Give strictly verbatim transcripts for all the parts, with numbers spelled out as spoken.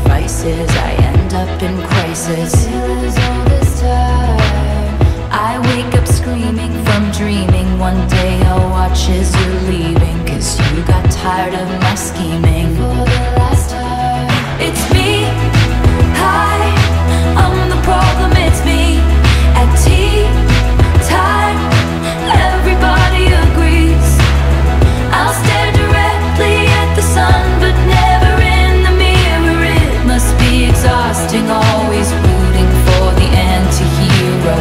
sacrifices, I end up in crisis. Is all this time. I wake up screaming from dreaming. One day I'll watch as you're leaving, 'cause you got tired of my scheming. For the last time. It's me, hi, I'm the problem, it's me. At tea time, everybody agrees. I'll stare directly at the sun, but never in the mirror. It must be exhausting, always rooting for the anti-hero.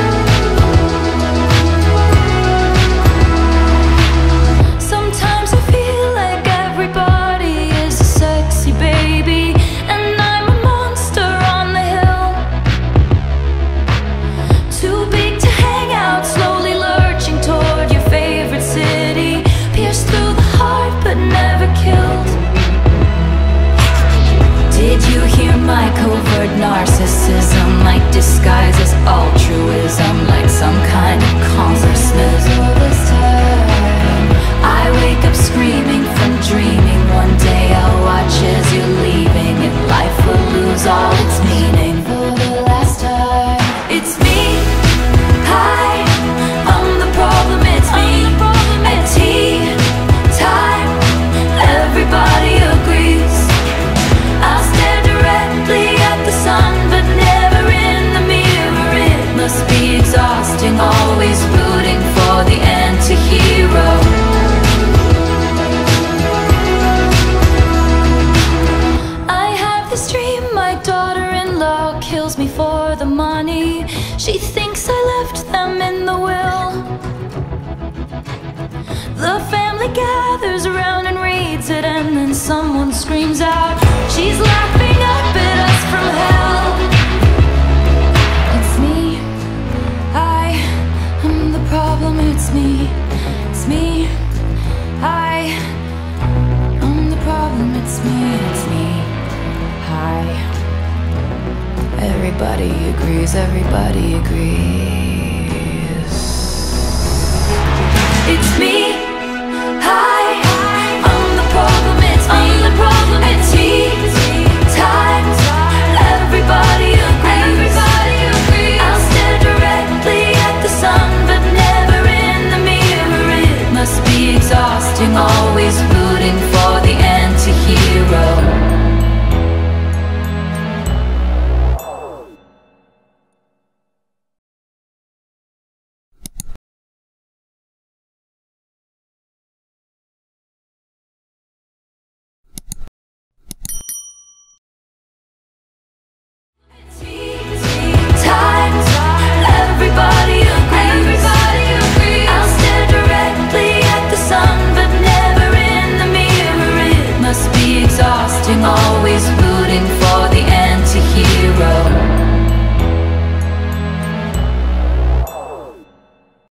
Sometimes I feel like everybody is a sexy baby, and I'm a monster on the hill. Too big to hang out, slowly lurching toward your favorite city. Pierced through the heart, but never killed. Did you hear my covert narcissism? Like disguise as altruism, like some kind of congressman. All this time, I wake up screaming from dreaming. One day I'll watch as you're leaving, and life will lose all its meaning. For the last time, it's me, hi, I'm the problem, it's me. At tea time, everybody agrees. I'll stare directly at the sun, but never in the mirror. It must be exhausting, always rooting for the anti-hero. I have this dream, my daughter-in-law kills me for the money. She thinks I left them in the will. The family gathers around and reads it, and then someone screams out, she's laughing up at us from hell. It's me, I am the problem, it's me. It's me, I am the problem, it's me. It's me, hi. Everybody agrees, everybody agrees. It's me.